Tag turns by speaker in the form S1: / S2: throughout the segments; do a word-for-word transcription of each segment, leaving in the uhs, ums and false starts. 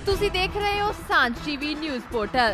S1: ਤੁਸੀਂ ਦੇਖ ਰਹੇ ਹੋ ਸਾਂਝ ਟੀਵੀ ਨਿਊਜ਼ ਪੋਰਟਲ।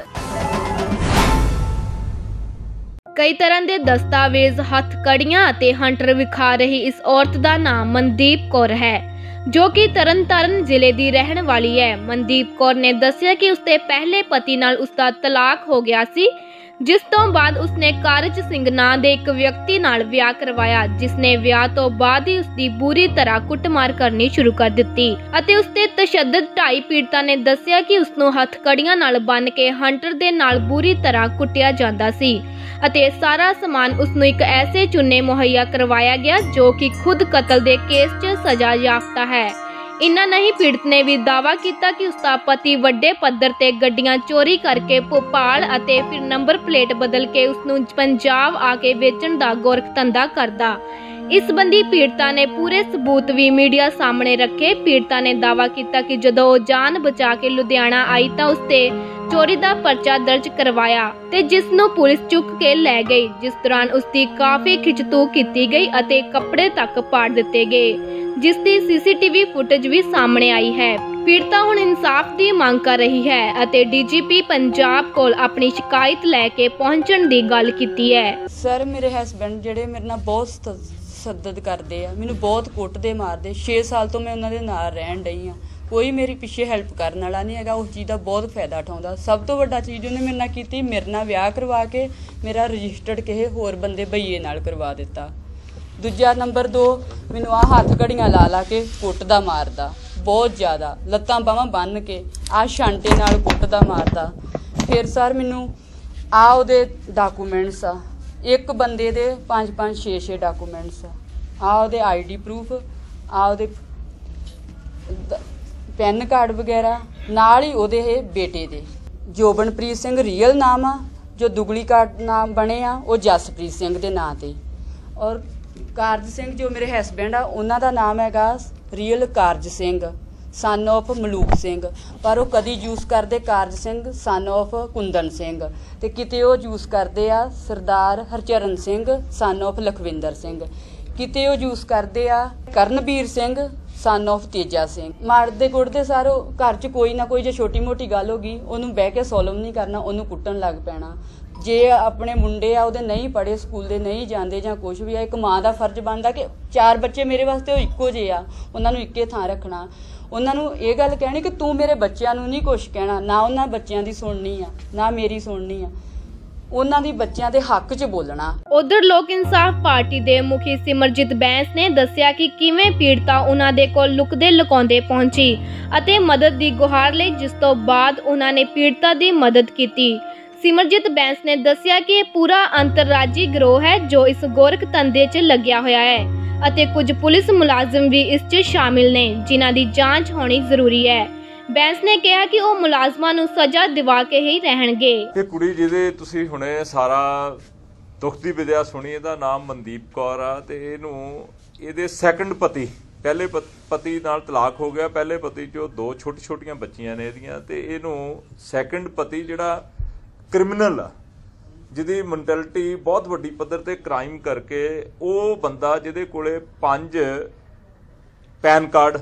S2: कई तरह के दस्तावेज, हथकड़ियां ते हंटर विखा रही इस औरत का नाम मनदीप कौर है, जो कि तरनताਰਨ जिले की रहने वाली है। मनदीप कौर ने दस्सिया कि उसके पहले पति नाल उसका तलाक हो गया सी, जिस तो बाद उसने कारज सिंह नां दे एक व्यक्ति नाल विआह करवाया, जिसने विआह तो बाद ही उसकी बुरी तरह कुटमार करनी शुरू कर दित्ती अते उसते तशद्दद ढाई पीड़िता ने दस्सिया कि उसनूं हथकड़ियां नाल बन के हंटर दे नाल बुरी तरह कुटिया जांदा सी ਅਤੇ सारा समान उसनूं एक ऐसे चुन्ने मुहैया करवाया गया जो कि खुद कतल के केस च सजा याफ्ता है। इन्ना नहीं, पीड़ित ने भी दावा किया कि उसका पति वड्डे पद्धर ते गड्डियां चोरी करके भोपाल अते फिर नंबर प्लेट बदल के उसनूं पंजाब आके बेचण दा गोरख धंधा करदा। इस संबंधी पीड़िता ने पूरे सबूत भी मीडिया सामने रखे। पीड़िता ने दावा किया कि जदों वो जान बचा के लुधियाना आई तो उसते चोरी का परचा दर्ज करवाया ते जिसनों पुलिस चुक के लै गई, जिस दौरान उसकी काफी खिचतू की गई अते कपड़े तक पाड़ दिते गए, जिसकी सीसीटीवी फुटेज भी सामने आई है। पीड़िता हुण इंसाफ की मांग कर रही है अते डीजीपी पंजाब कोल अपनी शिकायत लैके पहुंचण दी गल कीती है।
S3: सर मेरे हसबैंड जिहड़े मेरे नाल बहुत तशद्दद करदे आ, मैनूं बहुत कुੱਟਦੇ मारदे। छे साल तो मैं उन्हां दे नाल रहण डई आ, कोई मेरी पिछे हैल्प करने वाला नहीं है। उस चीज़ का बहुत फायदा उठाता। सब तो वड्डा चीज़ उन्हें मेरे नाल कीती, मेरे नाल विआह करवा के मेरा रजिस्टर्ड किसी होर बंदे भईए नाल करवा दिता। दूजा नंबर दो, मैनूं आ हथ घड़ियां ला ला के कुੱਟਦਾ मारदा बहुत ज़्यादा, लत्तां बाहां बन के आ छांटे नाल कुੱਟਦਾ मारदा। फिर सर मैनूं आ उहदे डाकूमेंट्स आ, एक बंदे दे पाँच पाँच छे छे डाकूमेंट्स आ, आ उहदे आई डी प्रूफ, आ उहदे पैन कार्ड वगैरह, नाल ही उहदे बेटे दे जोबनप्रीत सिंह रियल नाम आ, जो दुगली कार्ड नाम बने आ वो जसप्रीत सिंह दे नां ते, और कारज सिंह जो मेरे हसबैंड आ उन्हां दा नाम हैगा real Karaj Singh son of Malook Singh, पर वो कदी यूज करते कारज सिंह सन ऑफ कुंदन सिंह, ते किते वो यूज करते आ सरदार हरचरण सिंह सन ऑफ लखविंदर सिंह, किते वो यूज करते आ करनवीर सिंह सन ऑफ तेजा सिंह। मारते कुੱਟਦੇ सारो घर च कोई ना कोई जो छोटी मोटी गल होगी उन्होंने बह के सॉल्व नहीं करना, उन्होंने कुੱਟਣ लग पैना। जे अपने मुंडे आ उहदे नहीं पढ़े स्कूल दे नहीं जाते जां कुछ भी आ, एक माँ का फर्ज बनता कि चार बच्चे मेरे वास्ते वो इक्को जे आ, उन्होंने इक्के थां रखना। उन्होंने ये गल कहनी कि तू मेरे बच्चों नूं नहीं कुछ कहना, ना उन्होंने बच्चों की सुननी आ ना मेरी सुननी आ, उन्हां दी बच्चों के हक च बोलना।
S2: उधर लोक इंसाफ पार्टी के मुखी सिमरजीत बैंस ने दस्सिया कि किवें पीड़िता उन्हां दे कोल लुकदे लुकाउंदे पहुंची अते मदद की गुहार लई, जिस तो बाद उन्हां ने पीड़िता की मदद की। सिमरजीत बैंस ने दस्सिया कि पूरा अंतरराजी गिरोह है जो इस गोरख धंधे च लग्या होया है अते कुछ पुलिस मुलाजिम भी इस च शामिल ने, जिन्हां दी जांच होनी जरूरी है। बैंस ने कहा कि वो मुलाजमां नूं सजा दिवा के ही रहणगे।
S4: ये कुड़ी जिहदे तुसीं हुणे सारा दुख दी विद्या सुनी, इहदा नाम मनदीप कौर आ ते इहनूं इहदे सैकंड पति, पहले पति नाल तलाक हो गया, पहले पति चों दो छोटी छोटियां बच्चियां ने इहदियां, ते इहनूं सैकंड पति जिहड़ा क्रिमिनल आ, जिहदी मैंटैलिटी बहुत वड्डी पद्धर ते क्राइम करके, वो बंदा जिहदे कोले पंज पैन कार्ड,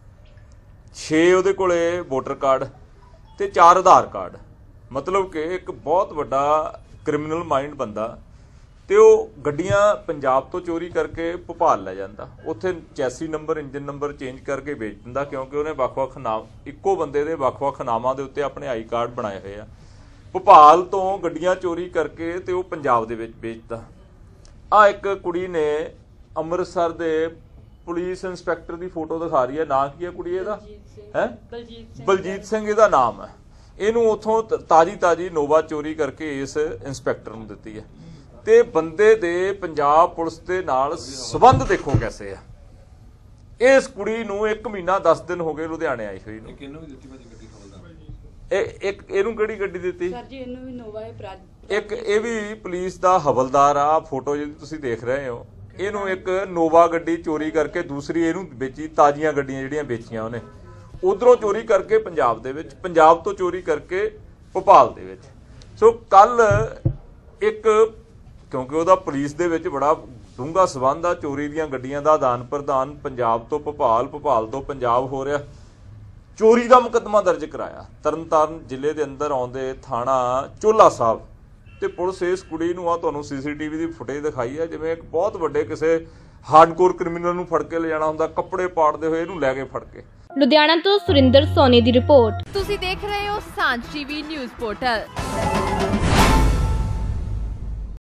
S4: छे उहदे कोले वोटर कार्ड ते चार आधार कार्ड, मतलब कि एक बहुत वड्डा क्रिमिनल माइंड बंदा, ते वो गड्डियां पंजाब तो चोरी करके भोपाल लै जांदा, उत्थे chassis number engine number change करके बेच दिंदा, क्योंकि उन्हें वख-वख नाम इक्को बंदे दे वख-वख नामां दे उत्ते अपने आई कार्ड बनाए हुए आ। भोपाल तो गड्डियां चोरी करके ते वो पंजाब दे विच बेचदा। आ एक कुड़ी ने अमृतसर दे पुलिस इंस्पैक्टर की फोटो दिखा रही है, ना की है कुड़ी इहदा है बलजीत सिंह इहदा नाम है। इहनूं उत्थों ताजी ताजी नोवा चोरी करके इस इंस्पैक्टर नूं दित्ती है, ते बंदे दे पंजाब पुलिस दे नाल संबंध देखो कैसे है। इस कुड़ी नूं एक महीना दस दिन हो गए लुधियाने आई हुई नूं। एक इहनूं किहड़ी गड्डी दित्ती? सर जी इहनूं भी नोवा है। एक ये भी पुलिस दा हवलदार आ, फोटो जिहदी तुसीं देख रहे हो, इहनूं एक नोवा गड्डी चोरी करके दूसरी इहनूं बेची, ताजियां गड्डियां जिहड़ियां बेचियां उहने उधरों चोरी करके पंजाब दे विच, पंजाब तो चोरी करके भोपाल दे विच। सो कल एक क्योंकि उहदा पुलिस दे विच बड़ा डूंगा संबंध आ, चोरी दीयां गड्डियां दा आदान प्रदान पंजाब तो भोपाल, भोपाल तो पंजाब हो रहा, ਚੋਰੀ ਦਾ ਮੁਕੱਦਮਾ ਦਰਜ ਕਰਾਇਆ। ਤਰਨਤਾਰਨ ਜ਼ਿਲ੍ਹੇ ਦੇ ਅੰਦਰ ਆਉਂਦੇ ਥਾਣਾ ਚੋਲਾ ਸਾਹਿਬ ਤੇ ਪੁਲਿਸ ਇਸ ਕੁੜੀ ਨੂੰ ਆ ਤੁਹਾਨੂੰ ਸੀਸੀਟੀਵੀ ਦੀ ਫੁਟੇਜ ਦਿਖਾਈ ਹੈ ਜਿਵੇਂ ਇੱਕ ਬਹੁਤ ਵੱਡੇ ਕਿਸੇ ਹਾਰਡਕੋਰ ਕ੍ਰਿਮੀਨਲ ਨੂੰ ਫੜ ਕੇ ਲਿਜਾਣਾ ਹੁੰਦਾ, ਕੱਪੜੇ ਪਾੜਦੇ ਹੋਏ ਇਹਨੂੰ ਲੈ ਕੇ ਫੜ ਕੇ।
S2: ਲੁਧਿਆਣਾ ਤੋਂ ਸੁਰਿੰਦਰ ਸੋਨੀ ਦੀ ਰਿਪੋਰਟ।
S1: ਤੁਸੀਂ ਦੇਖ ਰਹੇ ਹੋ ਸਾਂਝ ਟੀਵੀ ਨਿਊਜ਼ ਪੋਰਟਲ।